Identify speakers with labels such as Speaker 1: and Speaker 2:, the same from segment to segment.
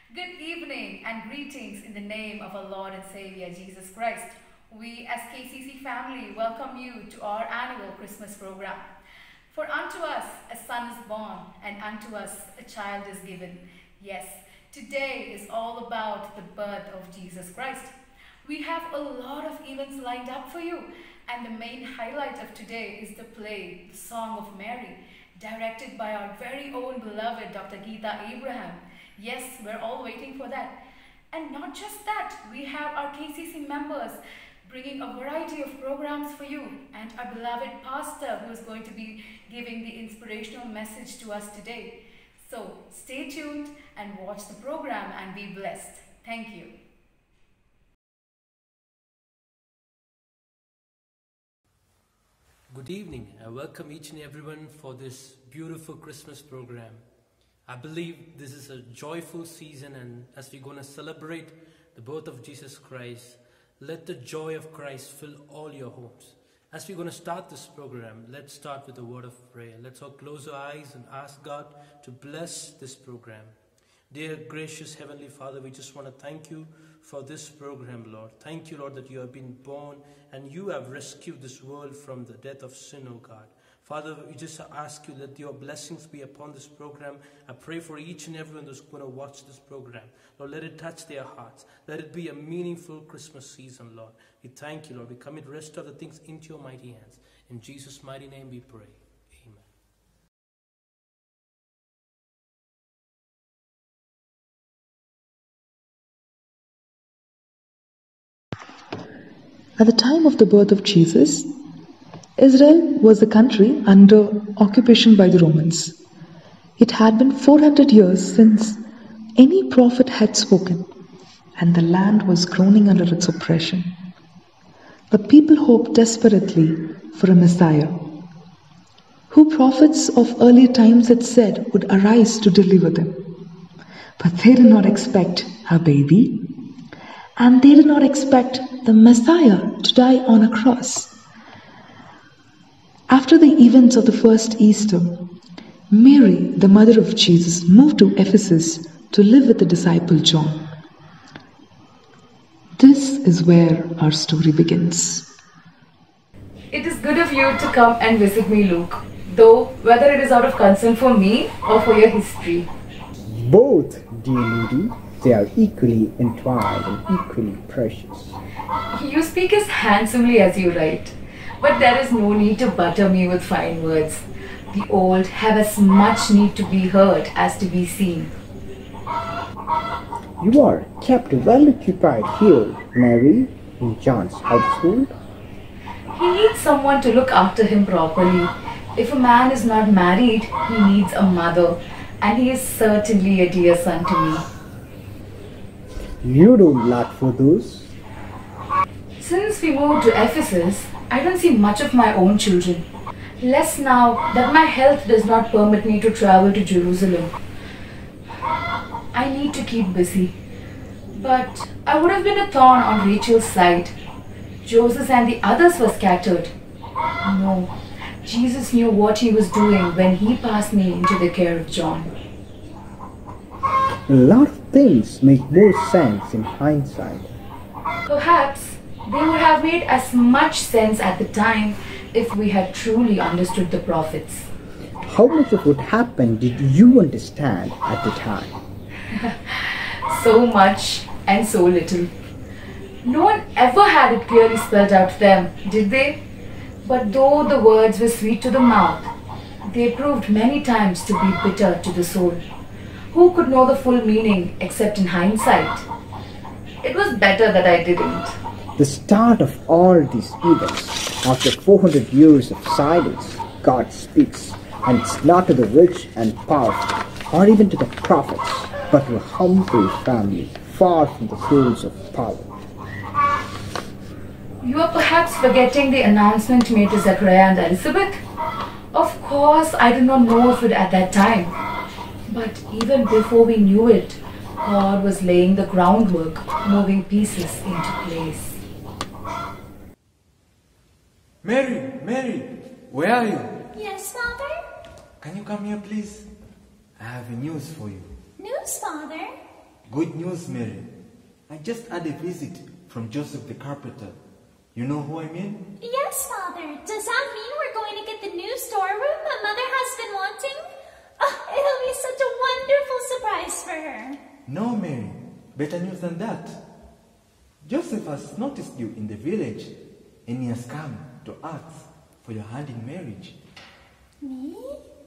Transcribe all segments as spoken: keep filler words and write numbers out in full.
Speaker 1: Good evening and greetings in the name of our Lord and Savior Jesus Christ. We as K C C family welcome you to our annual Christmas program. For unto us a son is born and unto us a child is given. Yes, today is all about the birth of Jesus Christ. We have a lot of events lined up for you, and the main highlight of today is the play, The Song of Mary, directed by our very own beloved Doctor Geetaa Abraham. Yes, we're all waiting for that. And not just that, we have our K C C members bringing a variety of programs for you, and our beloved pastor who is going to be giving the inspirational message to us today. So stay tuned and watch the program and be blessed. Thank you.
Speaker 2: Good evening. I welcome each and everyone for this beautiful Christmas program. I believe this is a joyful season, and as we're going to celebrate the birth of Jesus Christ, let the joy of Christ fill all your homes. As we're going to start this program, let's start with a word of prayer. Let's all close our eyes and ask God to bless this program. Dear gracious Heavenly Father, we just want to thank you for this program, Lord. Thank you, Lord, that you have been born and you have rescued this world from the death of sin, O God. Father, we just ask you that your blessings be upon this program. I pray for each and everyone who's going to watch this program. Lord, let it touch their hearts. Let it be a meaningful Christmas season, Lord. We thank you, Lord. We commit the rest of the things into your mighty hands. In Jesus' mighty name we pray. Amen.
Speaker 3: At the time of the birth of Jesus, Israel was a country under occupation by the Romans. It had been four hundred years since any prophet had spoken, and the land was groaning under its oppression. The people hoped desperately for a Messiah, who prophets of earlier times had said would arise to deliver them. But they did not expect a baby, and they did not expect the Messiah to die on a cross. After the events of the first Easter, Mary, the mother of Jesus, moved to Ephesus to live with the disciple John. This is where our story begins.
Speaker 1: It is good of you to come and visit me, Luke, though whether it is out of concern for me or for your history.
Speaker 4: Both, dear lady, they are equally entwined and equally precious.
Speaker 1: You speak as handsomely as you write, but there is no need to butter me with fine words. The old have as much need to be heard as to be seen.
Speaker 4: You are kept well occupied here, Mary, in John's household.
Speaker 1: He needs someone to look after him properly. If a man is not married, he needs a mother, and he is certainly a dear son to me.
Speaker 4: You don't lack for those.
Speaker 1: Since we moved to Ephesus, I don't see much of my own children. Less now that my health does not permit me to travel to Jerusalem. I need to keep busy. But I would have been a thorn on Rachel's side. Joseph and the others were scattered. No, Jesus knew what he was doing when he passed me into the care of John.
Speaker 4: A lot of things make more sense in hindsight.
Speaker 1: Perhaps they would have made as much sense at the time if we had truly understood the prophets.
Speaker 4: How much of what happened did you understand at the time?
Speaker 1: So much and so little. No one ever had it clearly spelled out to them, did they? But though the words were sweet to the mouth, they proved many times to be bitter to the soul. Who could know the full meaning except in hindsight? It was better that I didn't.
Speaker 4: The start of all these events, after four hundred years of silence, God speaks, and it's not to the rich and powerful, or even to the prophets, but to a humble family, far from the halls of power.
Speaker 1: You are perhaps forgetting the announcement made to Zechariah and Elizabeth? Of course, I did not know of it at that time. But even before we knew it, God was laying the groundwork, moving pieces into place.
Speaker 5: Mary, Mary, where are you?
Speaker 6: Yes, Father?
Speaker 5: Can you come here, please? I have a news for you.
Speaker 6: News, Father?
Speaker 5: Good news, Mary. I just had a visit from Joseph the carpenter. You know who I mean?
Speaker 6: Yes, Father. Does that mean we're going to get the new storeroom that Mother has been wanting? Oh, it'll be such a wonderful surprise for her.
Speaker 5: No, Mary. Better news than that. Joseph has noticed you in the village and he has come to ask for your hand in marriage.
Speaker 6: Me?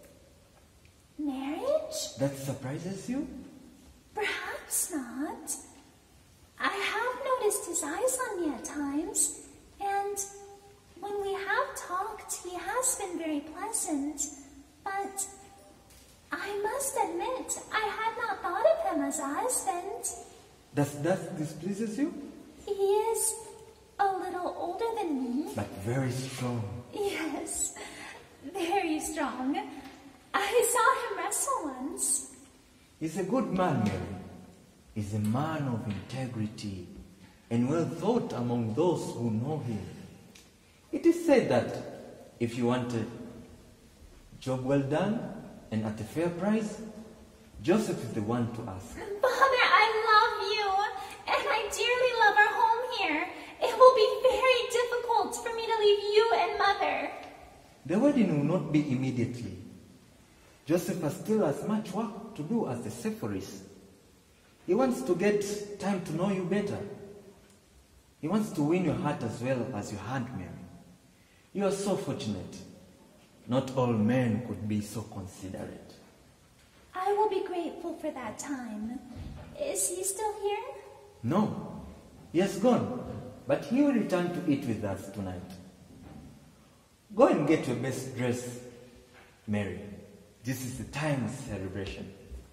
Speaker 6: Marriage?
Speaker 5: That surprises you?
Speaker 6: Perhaps not. I have noticed his eyes on me at times, and when we have talked, he has been very pleasant, but I must admit, I had not thought of him as a husband.
Speaker 5: Does that displeases you?
Speaker 6: He is a little older than me.
Speaker 5: But very strong.
Speaker 6: Yes, very strong. I saw him wrestle once.
Speaker 5: He's a good man, Mary. He's a man of integrity and well thought among those who know him. It is said that if you want a job well done and at a fair price, Joseph is the one to ask.
Speaker 6: Father, I love you, and I dearly love our home here. It will be very difficult for me to leave you and Mother.
Speaker 5: The wedding will not be immediately. Joseph has still as much work to do as the Sephoris. He wants to get time to know you better. He wants to win your heart as well as your hand, Mary. You are so fortunate. Not all men could be so considerate.
Speaker 6: I will be grateful for that time. Is he still here?
Speaker 5: No, he has gone, but he will return to eat with us tonight. Go and get your best dress, Mary. This is the time of celebration.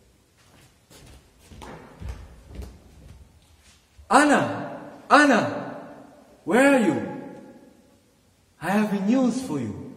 Speaker 5: Anna! Anna! Where are you? I have news for you.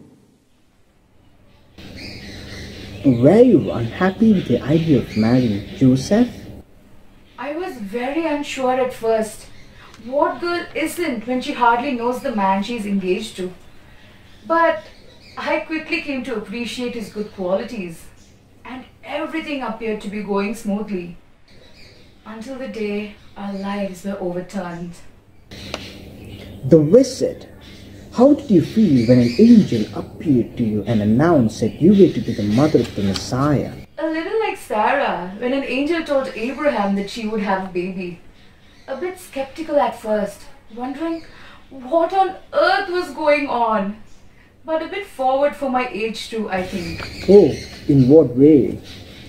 Speaker 4: Were you unhappy with the idea of marrying Joseph?
Speaker 1: I was very unsure at first. What girl isn't when she hardly knows the man she is engaged to? But I quickly came to appreciate his good qualities, and everything appeared to be going smoothly until the day our lives were overturned.
Speaker 4: The visit. How did you feel when an angel appeared to you and announced that you were to be the mother of the Messiah?
Speaker 1: A little like Sarah when an angel told Abraham that she would have a baby. A bit skeptical at first, wondering what on earth was going on. But a bit forward for my age too, I think.
Speaker 4: Oh, in what way?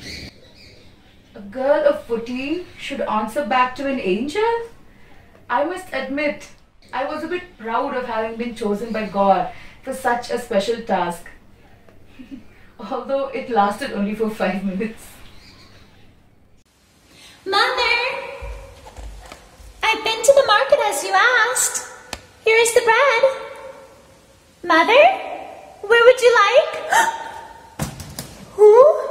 Speaker 1: A girl of fourteen should answer back to an angel? I must admit, I was a bit proud of having been chosen by God for such a special task. Although it lasted only for five minutes.
Speaker 6: Mother! I've been to the market as you asked. Here is the bread. Mother? Where would you like? Who?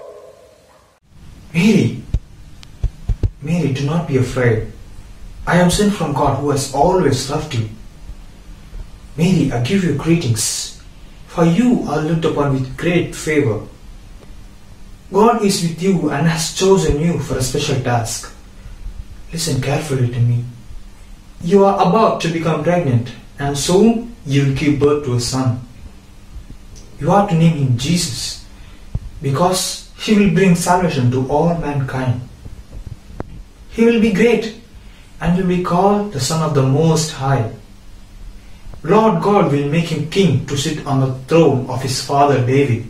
Speaker 7: Mary! Mary, do not be afraid. I am sent from God who has always loved you. Mary, I give you greetings, for you are looked upon with great favor. God is with you and has chosen you for a special task. Listen carefully to me. You are about to become pregnant, and soon you will give birth to a son. You are to name him Jesus, because he will bring salvation to all mankind. He will be great and will be called the Son of the Most High. Lord God will make him king to sit on the throne of his father David.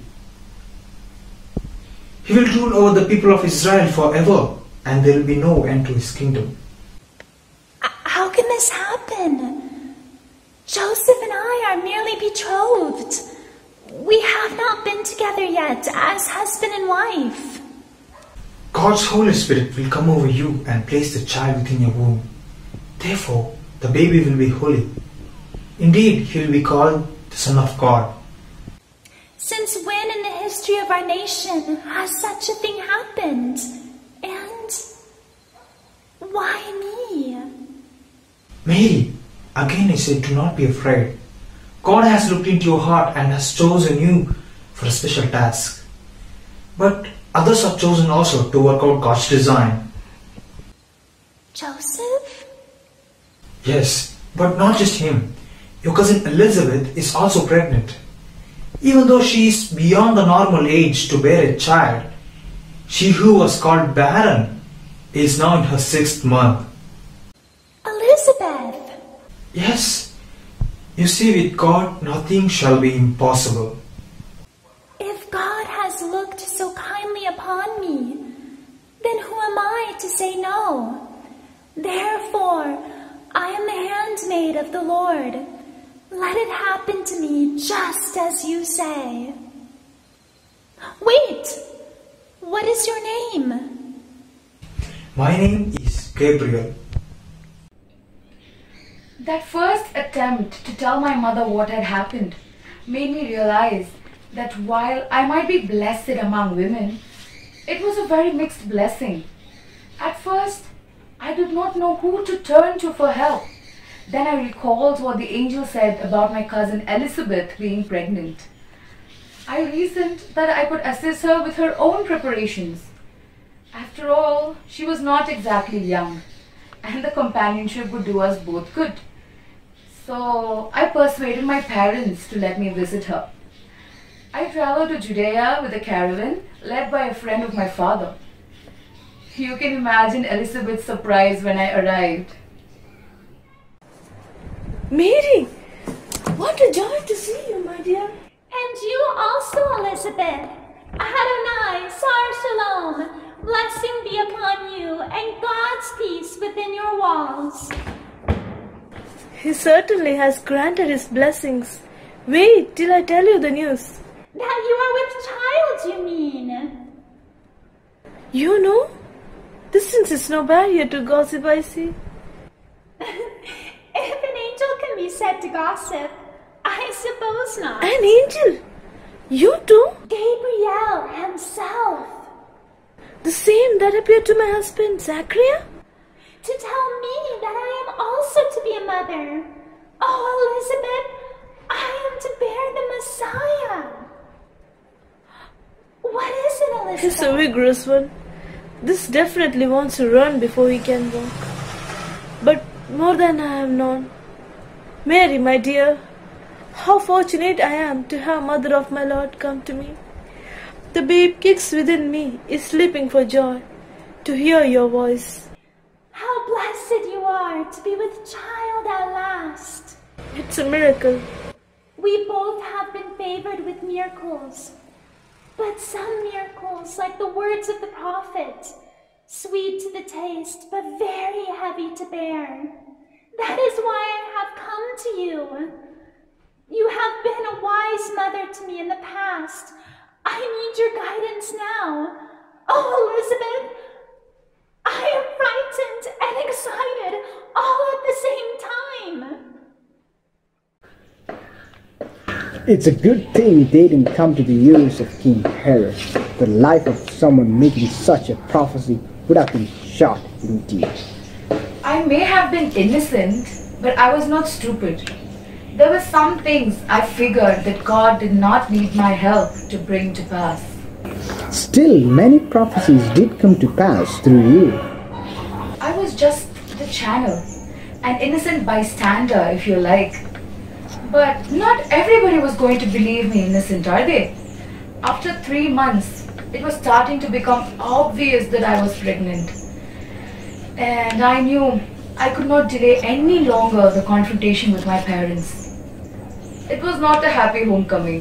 Speaker 7: He will rule over the people of Israel forever, and there will be no end to his kingdom.
Speaker 6: How can this happen? Joseph and I are merely betrothed. We have not been together yet as husband and wife.
Speaker 7: God's Holy Spirit will come over you and place the child within your womb. Therefore, the baby will be holy. Indeed, he will be called the Son of God.
Speaker 6: Since when in the history of our nation has such a thing happened? And why me?
Speaker 7: Mary, again I say, do not be afraid. God has looked into your heart and has chosen you for a special task. But others are chosen also to work out God's design.
Speaker 6: Joseph?
Speaker 7: Yes, but not just him. Your cousin Elizabeth is also pregnant. Even though she is beyond the normal age to bear a child, she who was called barren is now in her sixth month.
Speaker 6: Elizabeth?
Speaker 7: Yes. You see, with God, nothing shall be impossible.
Speaker 6: If God has looked so kindly upon me, then who am I to say no? Therefore, I am the handmaid of the Lord. Let it happen to me just as you say. Wait! What is your name?
Speaker 7: My name is Gabriel.
Speaker 1: That first attempt to tell my mother what had happened made me realize that while I might be blessed among women, it was a very mixed blessing. At first, I did not know who to turn to for help. Then I recalled what the angel said about my cousin Elizabeth being pregnant. I reasoned that I could assist her with her own preparations. After all, she was not exactly young, and the companionship would do us both good. So I persuaded my parents to let me visit her. I traveled to Judea with a caravan led by a friend of my father. You can imagine Elizabeth's surprise when I arrived.
Speaker 8: Mary, what a joy to see you, my dear.
Speaker 6: And you also, Elizabeth. Adonai, Sar Shalom. Blessing be upon you and God's peace within your walls.
Speaker 8: He certainly has granted his blessings. Wait till I tell you the news.
Speaker 6: That you are with child, you mean?
Speaker 8: You know, distance is no barrier to gossip, I see.
Speaker 6: If an angel can be said to gossip, I suppose not.
Speaker 8: An angel? You too?
Speaker 6: Gabriel himself.
Speaker 8: The same that appeared to my husband, Zachariah?
Speaker 6: To tell me that I am also to be a mother. Oh, Elizabeth, I am to bear the Messiah. What is it, Elizabeth?
Speaker 8: He's a vigorous one. This definitely wants to run before he can walk. But more than I have known. Mary, my dear, how fortunate I am to have Mother of my Lord come to me. The babe kicks within me, is sleeping for joy to hear your voice.
Speaker 6: How blessed you are to be with child at last.
Speaker 8: It's a miracle.
Speaker 6: We both have been favored with miracles. But some miracles, like the words of the prophet, sweet to the taste, but very heavy to bear. That is why I have come to you. You have been a wise mother to me in the past. I need your guidance now. Oh, Elizabeth, I am frightened and excited all at the same time.
Speaker 4: It's a good thing it didn't come to the ears of King Herod. The life of someone making such a prophecy would have been short indeed.
Speaker 1: I may have been innocent, but I was not stupid. There were some things I figured that God did not need my help to bring to pass.
Speaker 4: Still, many prophecies did come to pass through you.
Speaker 1: I was just the channel, an innocent bystander, if you like. But not everybody was going to believe me innocent, are they? After three months, it was starting to become obvious that I was pregnant. And I knew I could not delay any longer the confrontation with my parents. It was not a happy homecoming.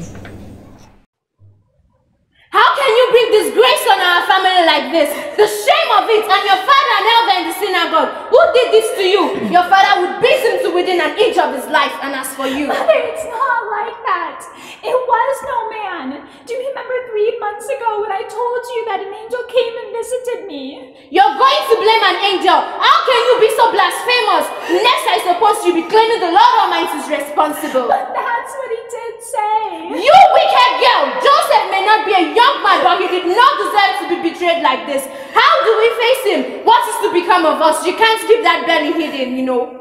Speaker 9: How can you bring disgrace on our family like this? The shame of it, and your father and elder in the synagogue. Who did this to you? Your father would beat him to within an inch of his life, and as for you...
Speaker 6: Mother, it's not like that. It was no man. Do you remember three months ago when I told you that an angel came and visited me?
Speaker 9: You're going to blame an angel. How can you be so blasphemous? Next, I suppose you'll be claiming the Lord Almighty is responsible.
Speaker 6: But that's what he did say.
Speaker 9: You wicked girl! Joseph may not be a young man, but he did not deserve to be betrayed like this. How do we face him? What is to become of us? You can't keep that belly hidden, you know.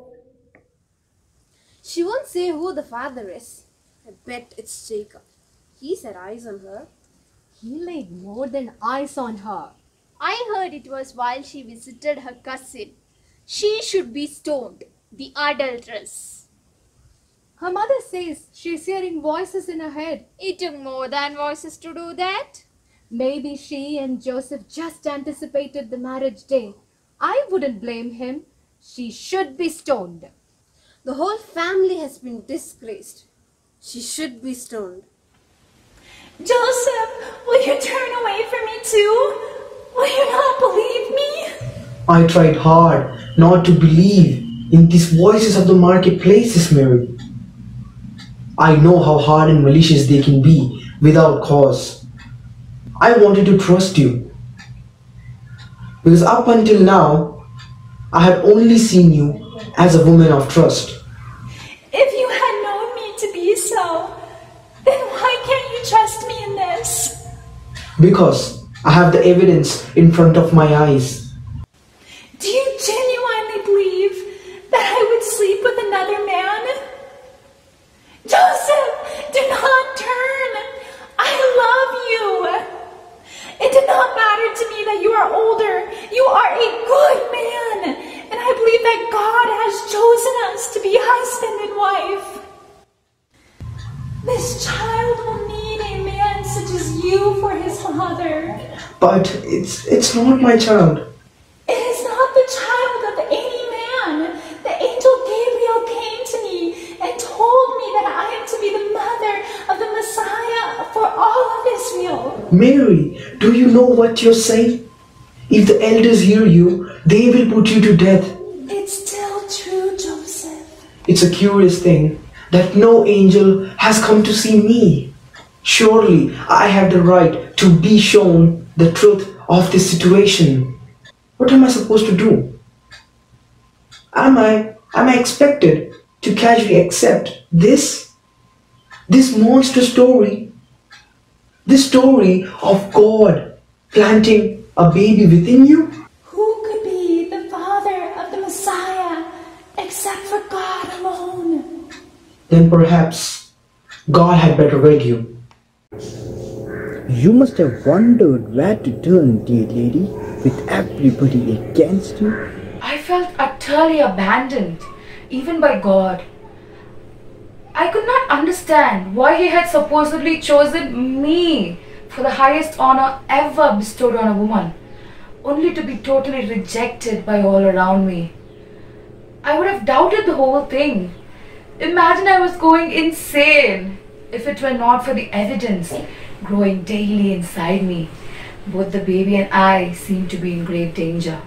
Speaker 10: She won't say who the father is. I bet it's Jacob. He set eyes on her.
Speaker 11: He laid more than eyes on her.
Speaker 10: I heard it was while she visited her cousin.
Speaker 11: She should be stoned, the adulteress.
Speaker 10: Her mother says she's hearing voices in her head.
Speaker 11: It took more than voices to do that.
Speaker 10: Maybe she and Joseph just anticipated the marriage day. I wouldn't blame him. She should be stoned.
Speaker 12: The whole family has been disgraced. She should be stoned.
Speaker 6: Joseph, will you turn away from me too? Will you not believe me?
Speaker 7: I tried hard not to believe in these voices of the marketplaces, Mary. I know how hard and malicious they can be without cause. I wanted to trust you. Because up until now, I had only seen you as a woman of trust.
Speaker 6: If you had known me to be so, then why can't you trust me in this?
Speaker 7: Because I have the evidence in front of my eyes.
Speaker 6: Do you genuinely believe that I would sleep with another man? Joseph, do not turn. I love you. It did not matter to me that you are older. You are a good man. And I believe that God has chosen us to be husband and wife. This child will need a man such as you for his father.
Speaker 7: But it's it's not my child.
Speaker 6: It is not the child of any man. The angel Gabriel came to me and told me that I am to be the mother of the Messiah for all of Israel.
Speaker 7: Mary, do you know what you're saying? If the elders hear you, they will put you to death.
Speaker 6: It's still true, Joseph.
Speaker 7: It's a curious thing that no angel has come to see me. Surely I have the right to be shown the truth of this situation. What am I supposed to do? Am I, am I expected to casually accept this? This monster story? This story of God planting a baby within you?
Speaker 6: Who could be the father of the Messiah except for God alone?
Speaker 7: Then perhaps God had better read you.
Speaker 4: You must have wondered where to turn, dear lady, with everybody against you.
Speaker 1: I felt utterly abandoned, even by God. I could not understand why He had supposedly chosen me for the highest honor ever bestowed on a woman, only to be totally rejected by all around me. I would have doubted the whole thing. Imagine I was going insane if it were not for the evidence growing daily inside me. Both the baby and I seemed to be in grave danger.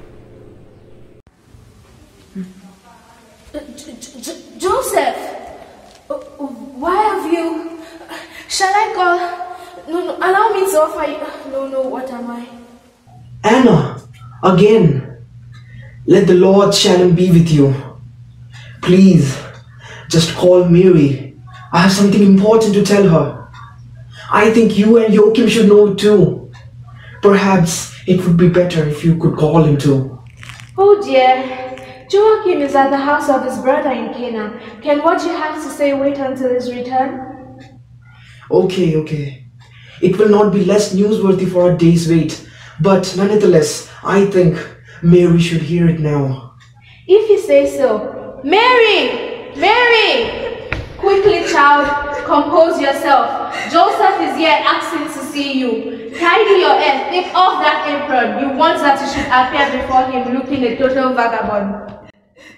Speaker 9: Joseph, why have you... Shall I call... No, no, allow me to offer you... No, no, what am I?
Speaker 7: Anna, again, let the Lord's shalom be with you. Please, just call Mary. I have something important to tell her. I think you and Joachim should know it too. Perhaps it would be better if you could call him too.
Speaker 8: Oh dear, Joachim is at the house of his brother in Canaan. Can what you have to say wait until his return?
Speaker 7: Okay, okay. It will not be less newsworthy for a day's wait, but nonetheless, I think Mary should hear it now.
Speaker 8: If you say so. Mary! Mary!
Speaker 9: Quickly, child, compose yourself. Joseph is here asking to see you. Tidy your hair, take off that apron. You want that you should appear before him looking a total vagabond.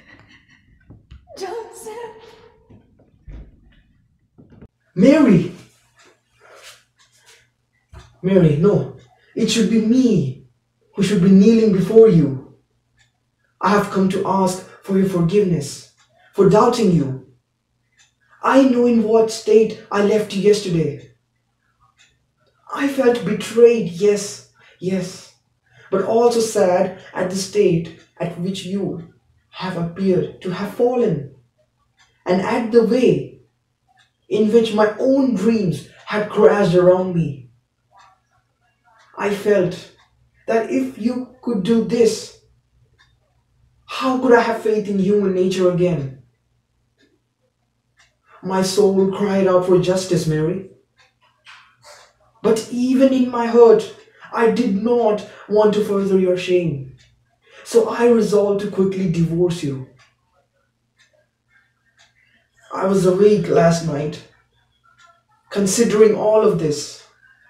Speaker 6: Joseph.
Speaker 7: Mary! Mary, no. It should be me who should be kneeling before you. I have come to ask for your forgiveness, for doubting you. I know in what state I left you yesterday. I felt betrayed, yes, yes, but also sad at the state at which you have appeared to have fallen, and at the way in which my own dreams had crashed around me. I felt that if you could do this, how could I have faith in human nature again? My soul cried out for justice, Mary. But even in my hurt, I did not want to further your shame. So I resolved to quickly divorce you. I was awake last night, considering all of this.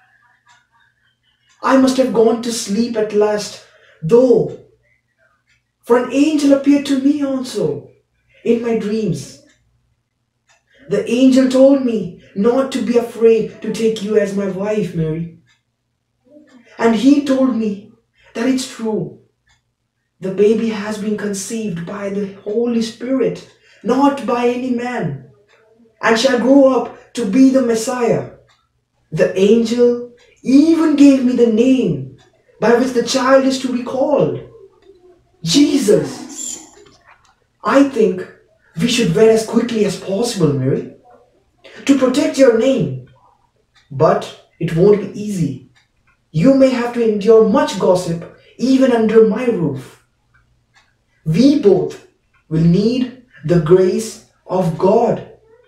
Speaker 7: I must have gone to sleep at last, though, for an angel appeared to me also in my dreams. The angel told me not to be afraid to take you as my wife, Mary. And he told me that it's true. The baby has been conceived by the Holy Spirit, not by any man, and shall grow up to be the Messiah. The angel even gave me the name by which the child is to be called, Jesus. I think we should wed as quickly as possible, Mary, to protect your name. But it won't be easy. You may have to endure much gossip even under my roof. We both will need the grace of God.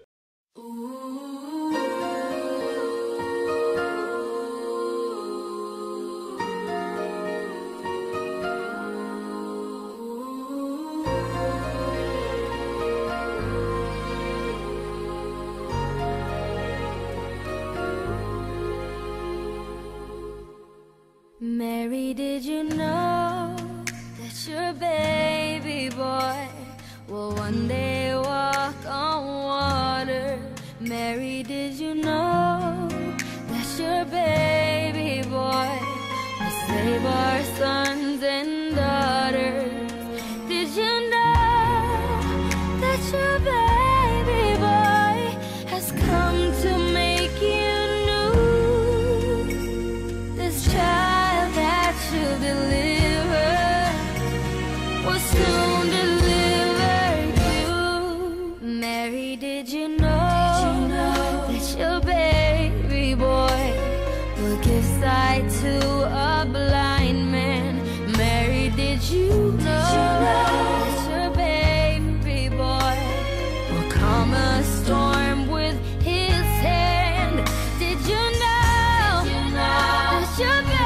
Speaker 13: Mary, did you know that your baby boy will one day walk on water? Mary, did you know that your baby boy will save our sons and daughters? Did you know that your baby boy has come to make you new? This child that you deliver will soon deliver you. Mary, did you know, did you know that your baby boy will give sight to a blind man? Mary, did you know, did you know that your baby boy will calm a storm with his hand? Did you know, did you know that your baby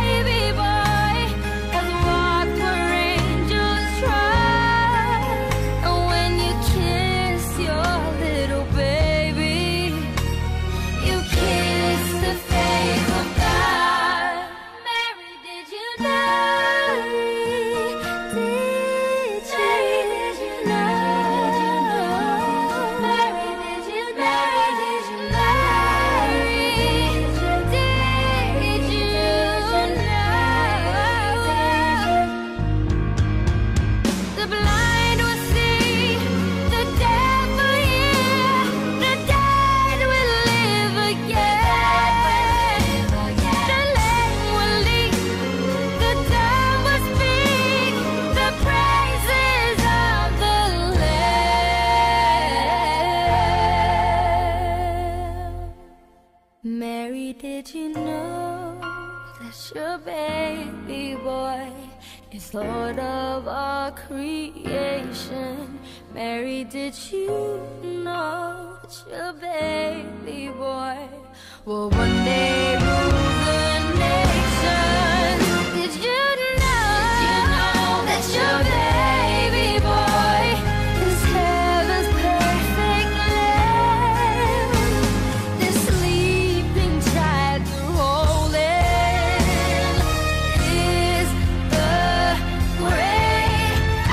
Speaker 13: Mary, did you know that your baby boy is Lord of all creation? Mary, did you know that your baby boy will one day rule the nation? Did you know, did you know that your baby boy is heaven's perfect lamb? The sleeping child you're holding is the great I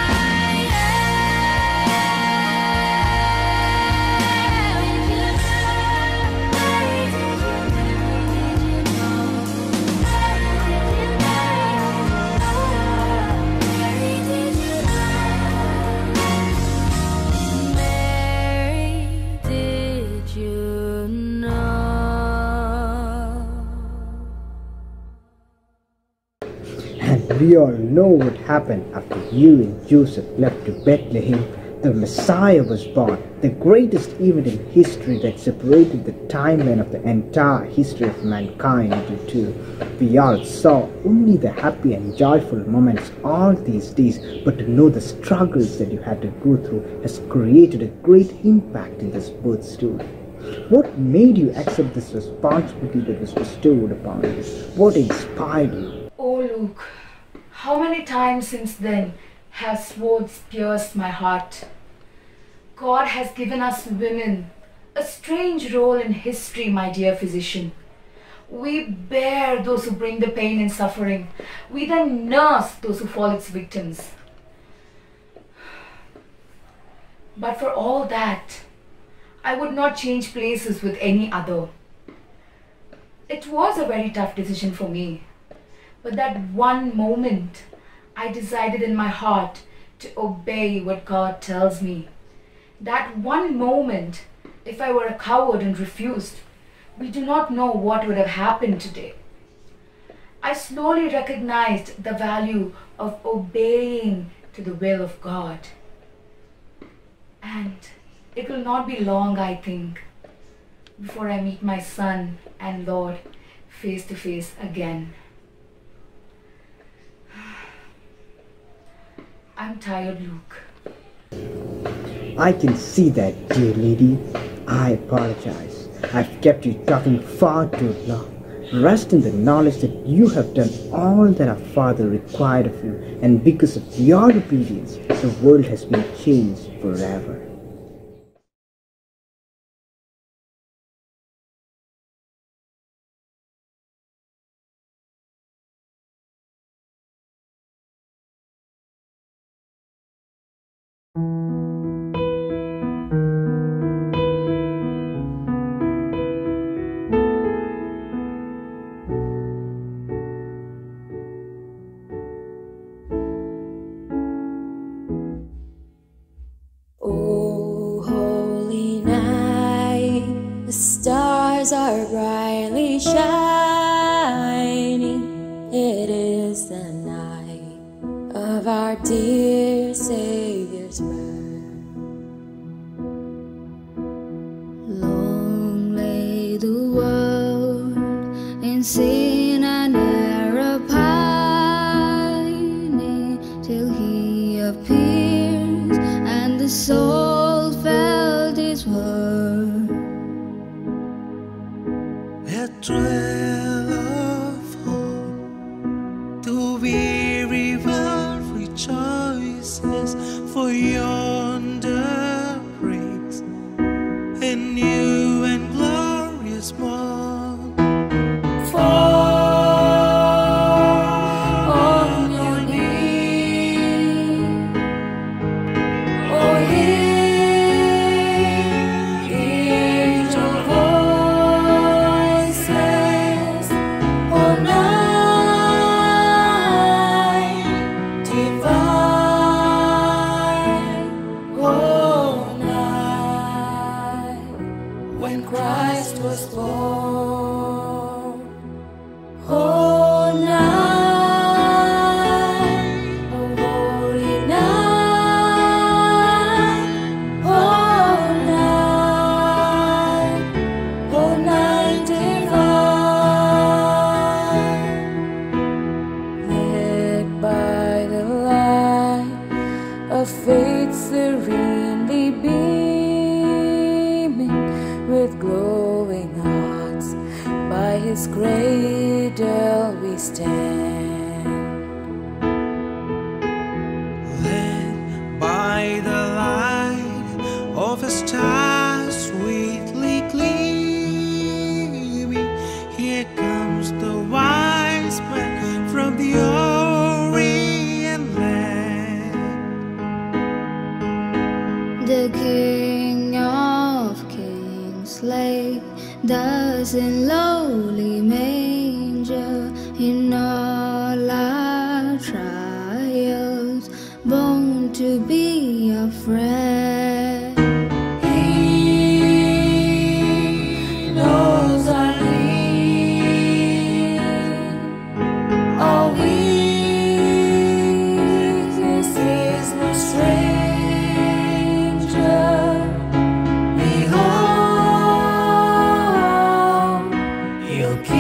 Speaker 4: We all know what happened after you and Joseph left to Bethlehem. The Messiah was born, the greatest event in history that separated the timeline of the entire history of mankind into two. We all saw only the happy and joyful moments all these days, but to know the struggles that you had to go through has created a great impact in this birth story. What made you accept this responsibility that was bestowed upon you? What inspired you?
Speaker 8: Oh, Luke,
Speaker 1: How many times since then have swords pierced my heart? God has given us women a strange role in history, my dear physician. We bear those who bring the pain and suffering. We then nurse those who fall its victims. But for all that, I would not change places with any other. It was a very tough decision for me. But that one moment, I decided in my heart to obey what God tells me. That one moment, if I were a coward and refused, we do not know what would have happened today. I slowly recognized the value of obeying to the will of God. And it will not be long, I think, before I meet my son and Lord face to face again. I'm tired, Luke.
Speaker 4: I can see that, dear lady. I apologize. I've kept you talking far too long. Rest in the knowledge that you have done all that our Father required of you, and because of your obedience, the world has been changed forever.
Speaker 13: Are brightly shining. It is the night of our dear Savior's birth. Long lay the world in sin and error pining, till He appears and the soul felt His word.
Speaker 14: A trail of hope, the weary world rejoices, for yonder breaks a new and glorious morn. Fall on your knees, oh hear, hear your voice.
Speaker 13: Christ was born. Oh night, oh holy night, oh night, oh night divine, lit by the light of faith serenely beaming, with glowing hearts, by His cradle we stand.
Speaker 14: Led by the light of a star sweetly gleaming, here comes the wise man from the Orient land.
Speaker 13: The King of Kings lay thus in lowly manger, in all our trials, born to be a friend.
Speaker 14: He knows our need,
Speaker 13: Our weakness is no stranger.
Speaker 14: behold, He'll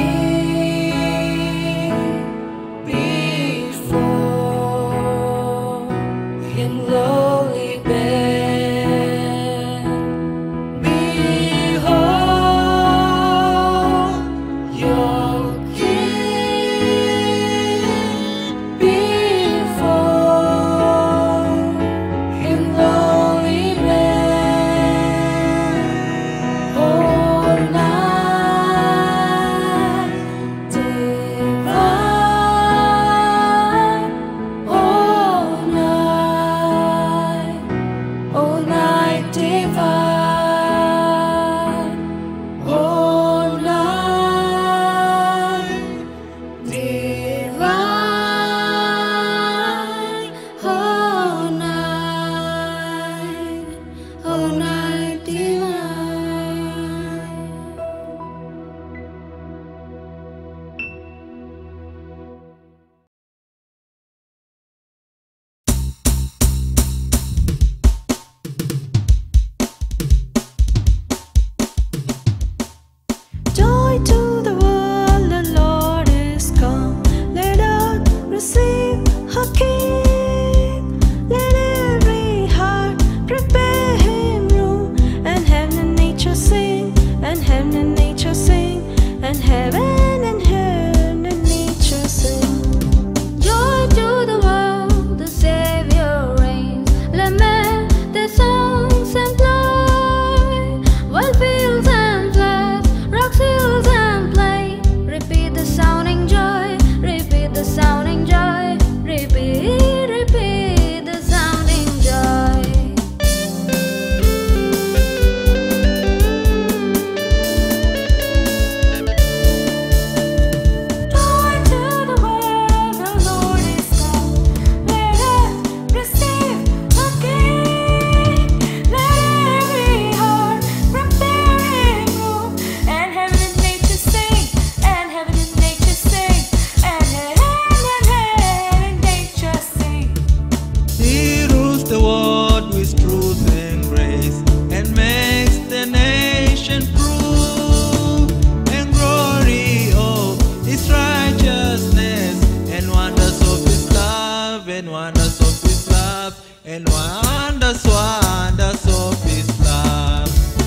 Speaker 13: a king. Let every heart prepare him room, and heaven and nature sing, and heaven and nature sing, and heaven and heaven and nature sing. Joy to the world, the Savior reigns. Let men their songs employ, while fields and floods, rocks, hills and plain, repeat the sounding joy, repeat the sounding joy, repeat, repeat the sounding joy. Joy to the world, the Lord is come. Let us receive the King. Let every heart prepare him room, and heaven and nature sing, and heaven and nature sing, and heaven and heaven and nature sing.
Speaker 14: He rules the world with truth and grace, and makes the nation prove and glory of his righteousness, and wonders of his love, and wonders of his love, and wonders, wonders of his love.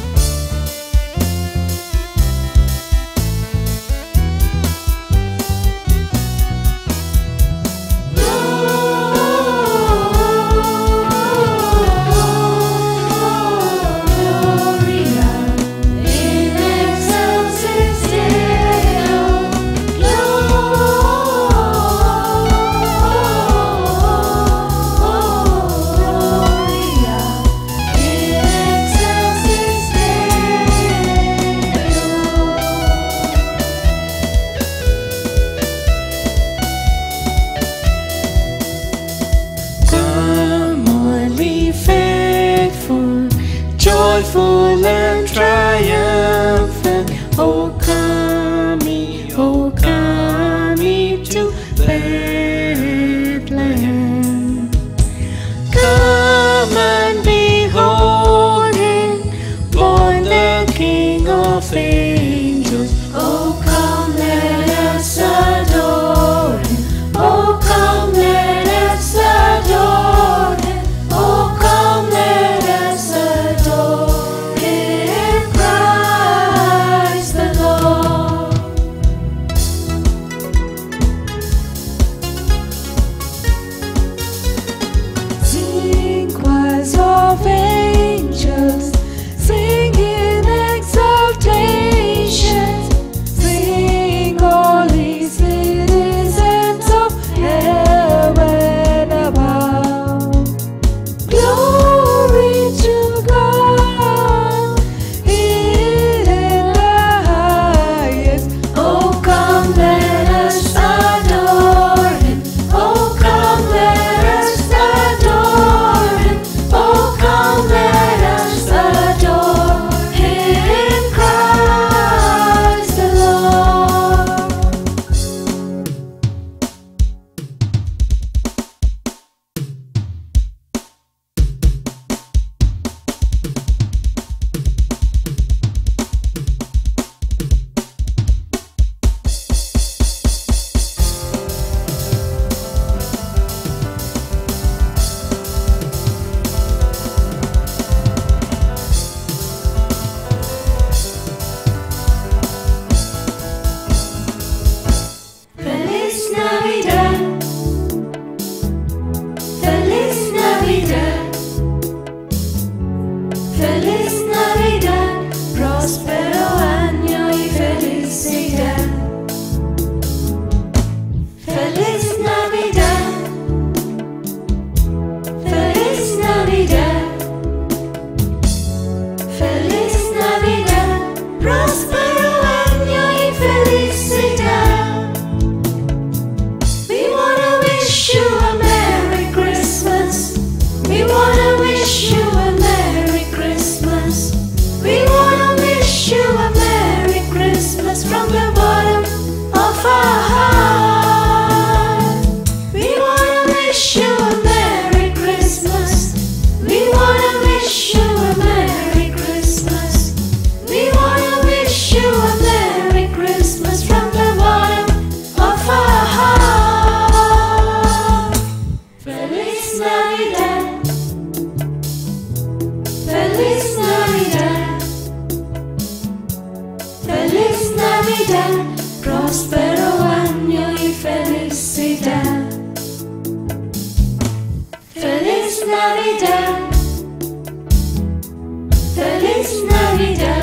Speaker 13: Gloria in excelsis Deo. Gloria in excelsis Deo.
Speaker 14: Come on, be faithful, joyful and triumphant. Oh, come ye, oh, come ye to Bethlehem. Come and behold him, born the King of angels.
Speaker 13: Oh, come, let us adore him. Oh, come, let us adore him. Oh, come, let us adore him, Christ the Lord. Sing, choirs of angels, sing in exaltation. Sing, holy, sing. every day.